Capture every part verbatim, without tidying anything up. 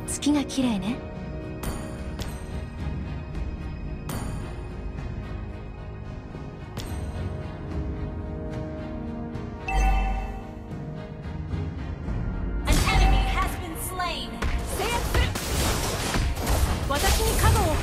月が綺麗ね。 私に加護を。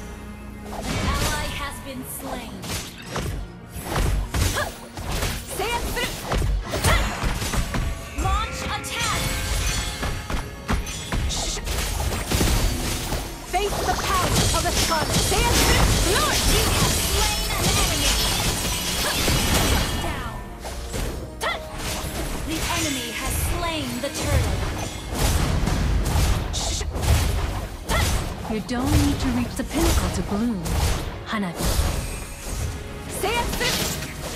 制圧する。Face the power of the Scarlet. Say it through. Lord, you have slain an enemy. Shut down. The enemy has slain the turtle. You don't need to reach the pinnacle to bloom, Hanabi. Say it through.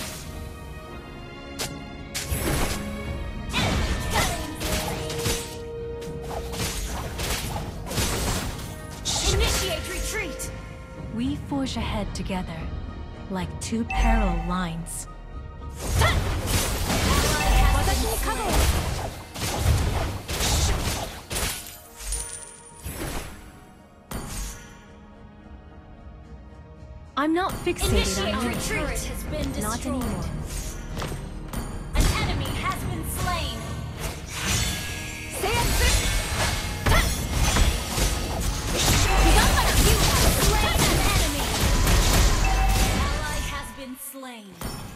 We forge ahead together, like two parallel lines. I'm not fixated on your turret has been destroyed. Not anymore. An enemy has been slain. Say it through. Slain.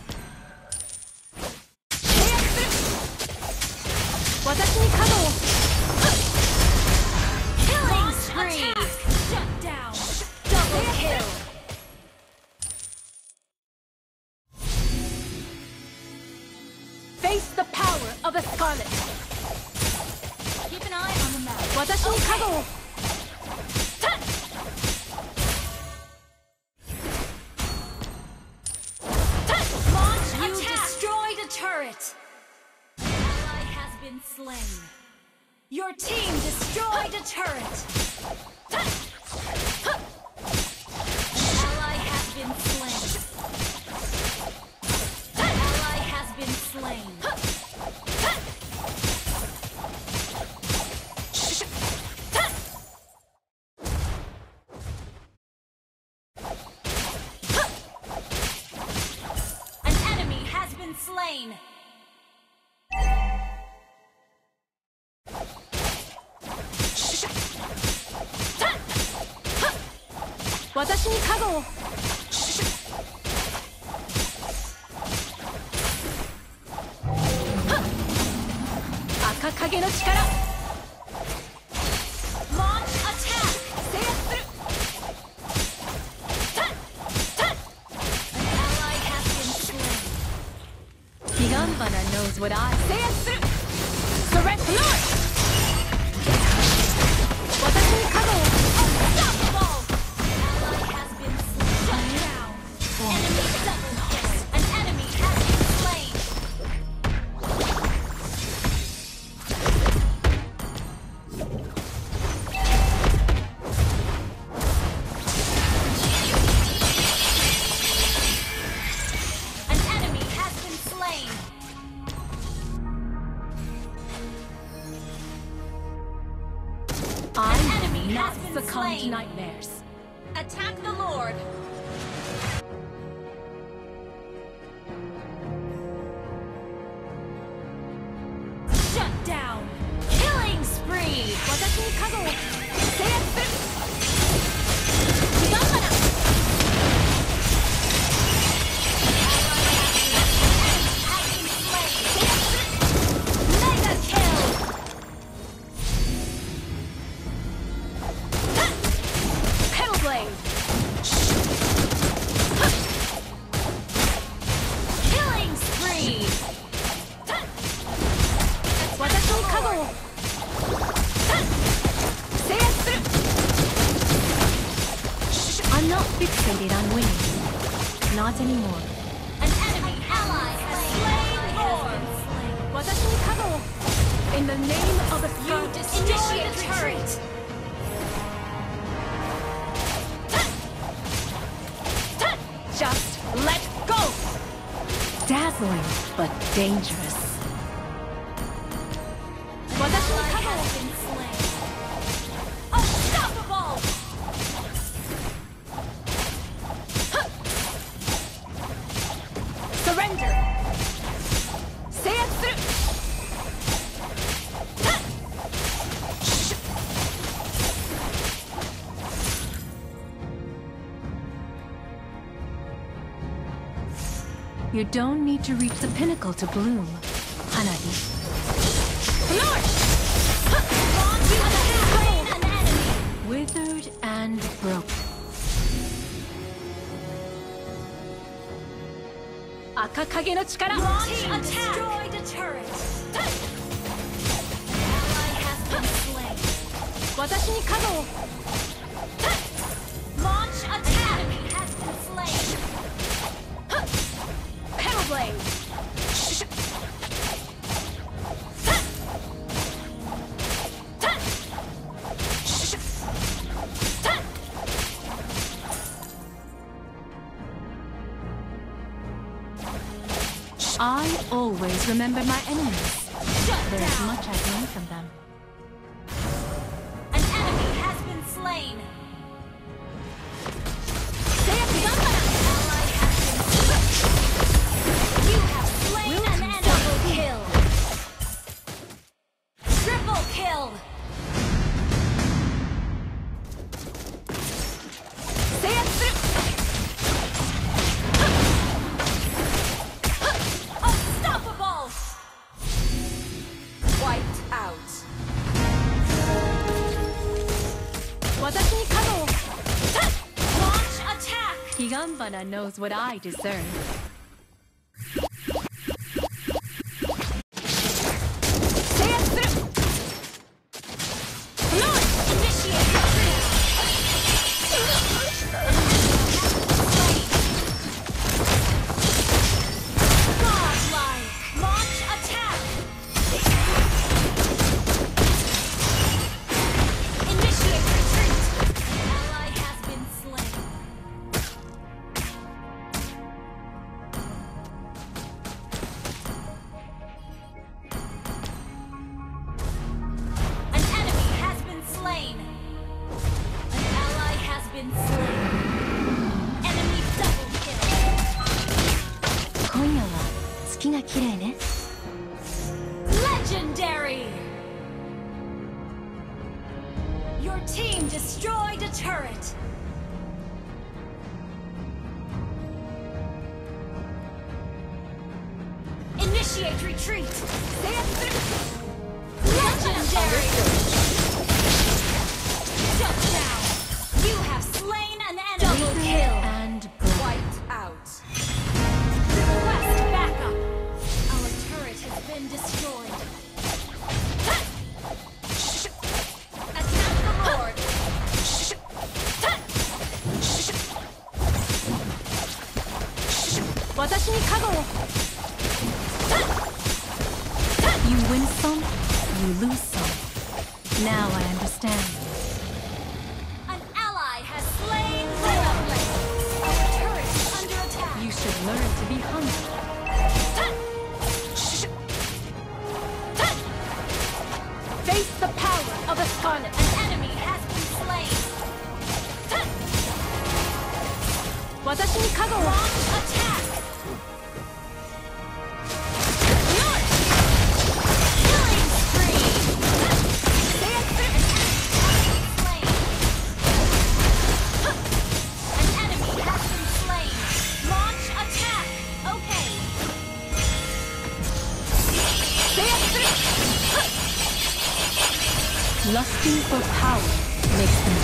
Killing spree. Shut down. Double kill. Face the power of the Scarlet. Keep an eye on the map. Watashi ni kago wo. Turret. Ally has been slain. Your team destroyed a turret. Ally has been slain. Ally has been slain. An enemy has been slain. Watashi ni kago wo. Akakage no chikara. Launch attack. Seiyatsu suru. An ally has been slain. Higambana knows what I Seiyatsu suru. Surrender. Lord. Watashi ni kago wo. Unstoppable. An enemy has been slain. An enemy has been slain. I'm not succumb to nightmares. Attack the Lord. Shut down. Killing spree. Watashi ni kago wo. Seiyatsu suru. Higambana. Has been slain. Seiyatsu suru. Mega kill. Petal blade. Killing spree. Watashi ni kago wo. Seiyatsu suru. I'm not fixated on winning. Not anymore. An enemy ally has slain Lord. Watashi ni kago wo. In the name of the Scarlet, initiate turret. Just let go. Dazzling, but dangerous. Watashi ni kago wo. You don't need to reach the pinnacle to bloom, Hanabi. Lord! Launch you have slain an enemy! Withered and broken. Akakage no chikara! Launch attack! Destroyed a turret! Ally has been slain! Watashi ni kago wo! Launch attack! Enemy has been slain! Hellblade! I always remember my enemies. Shut There is down! much I've learned from them. An enemy has been slain! Ally has been slain! You have slain Will an to enemy! Double kill! Triple kill! Unstoppable! Wiped out. Watashi ni kago wo! Launch attack! Higambana knows what I deserve. Lord, initiate retreat! Godlike! Launch attack! Initiate retreat! Ally has been slain. An enemy has been slain. An ally has been slain. Enemy double kill. 今夜は月が綺麗ね。 Legendary! Your team destroyed a turret. Initiate retreat. Legendary! Shut down. You have slain an enemy. Double kill. And broken. Wiped out. Request backup. Our turret has been destroyed. Attack the Lord. Watashi ni kago wo! You win some, you lose some. Now I understand. An ally has slain Xenoblade. Our turret is under attack. You should learn to be humble. Face the power of a scarlet. An enemy has been slain. Watashi ni kago wo! Launch attack. Lord! Killing spree. Slain. An enemy has been slain. Launch attack. Okay. Lusting for power makes them